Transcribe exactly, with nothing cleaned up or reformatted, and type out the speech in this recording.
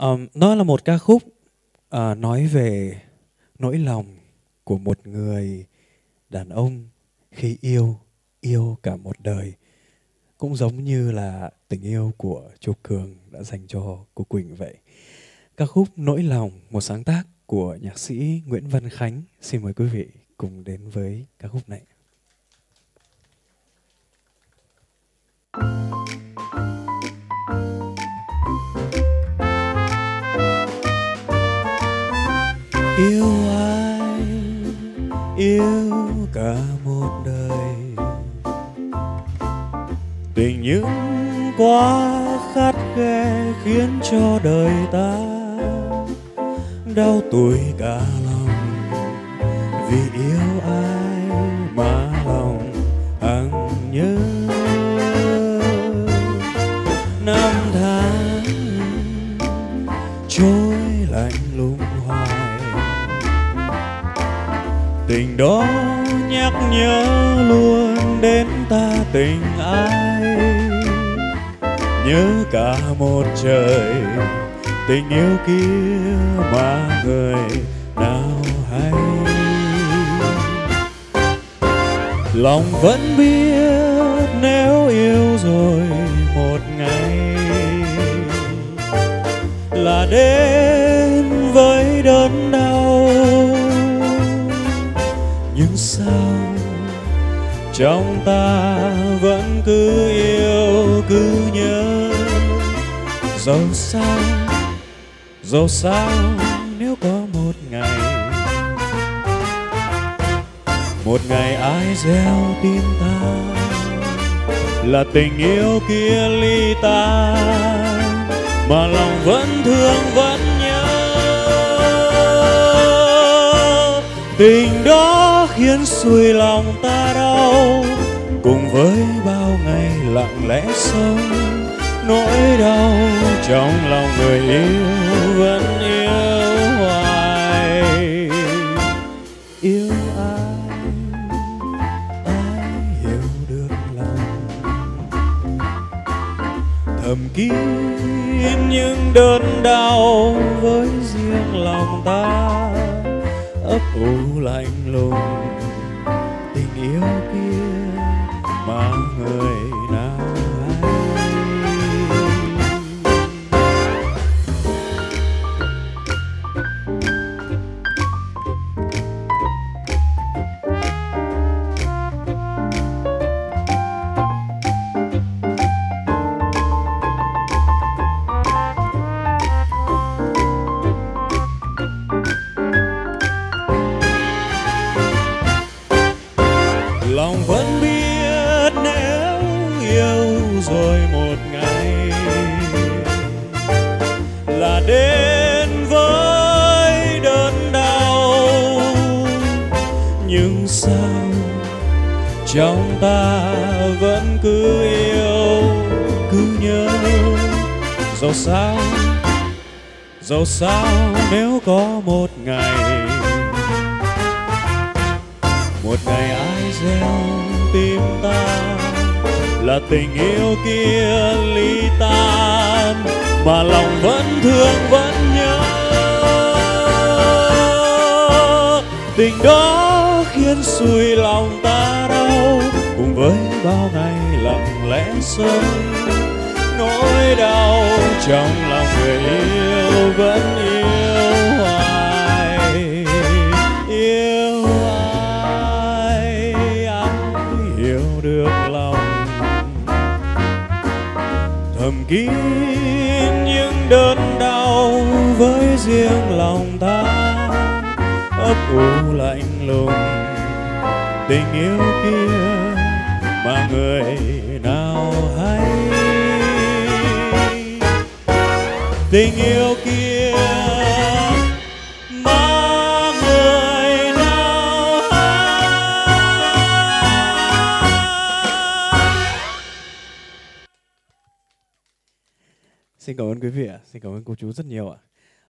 Ờm, nó là một ca khúc ờ, nói về nỗi lòng của một người đàn ông khi yêu, yêu cả một đời. Cũng giống như là tình yêu của Châu Cường đã dành cho cô Quỳnh vậy. Ca khúc Nỗi Lòng, một sáng tác của nhạc sĩ Nguyễn Văn Khánh. Xin mời quý vị cùng đến với ca khúc này. Yêu ai, yêu cả một đời, tình những quá khắt khe khiến cho đời ta đau tủi cả lòng. Vì yêu ai mà lòng hằng nhớ, năm tháng trôi lạnh lùng hoài, tình đó nhắc nhớ luôn đến ta tình ai. Nhớ cả một trời tình yêu kia mà người nào hay. Lòng vẫn biết nếu yêu rồi một ngày là đến với đớn đau, nhưng sao trong ta vẫn cứ yêu cứ nhớ. Dẫu sao, dẫu sao nếu có một ngày, một ngày ai gieo tim ta là tình yêu kia ly ta, mà lòng vẫn thương vẫn nhớ. Tình đó khiến xuôi lòng ta đau, cùng với bao ngày lặng lẽ sống. Nỗi đau trong lòng người yêu vẫn yêu hoài. Yêu ai, ai hiểu được lòng, thầm kín những đớn đau với riêng lòng ta. Ấp ủ lạnh lùng tình yêu kia mà người nào hay. Lòng vẫn biết nếu yêu rồi một ngày là đến với đớn đau, nhưng sao trong ta vẫn cứ yêu cứ nhớ. Dẫu sao, dẫu sao nếu có một ngày, một ngày ai gieo tim ta là tình yêu kia ly tan, mà lòng vẫn thương vẫn nhớ. Tình đó khiến xuôi lòng ta đau, cùng với bao ngày lặng lẽ sống. Nỗi đau trong lòng người yêu vẫn yêu hoài. Yêu ai, ai hiểu được lòng, thầm kín những đớn đau với riêng lòng ta. Ấp ủ lạnh lùng tình yêu kia mà người nào hay. Tình yêu kia mà người nào hay. Xin cảm ơn quý vị ạ. Xin cảm ơn cô chú rất nhiều ạ.